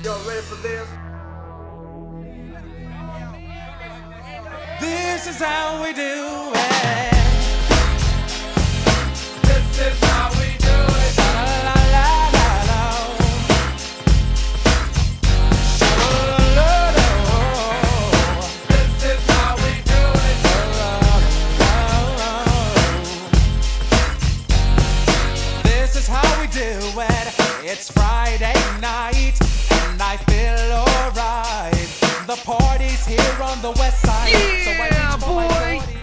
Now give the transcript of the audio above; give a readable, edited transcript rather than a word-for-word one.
Y'all ready for this? This is how we do it. This is how we do it. La la la la la. Sha la la la la. This is how we do it. This is how we do it. It's Friday night and I feel alright. The party's here on the west side. Yeah, So I reach for my boy. 40.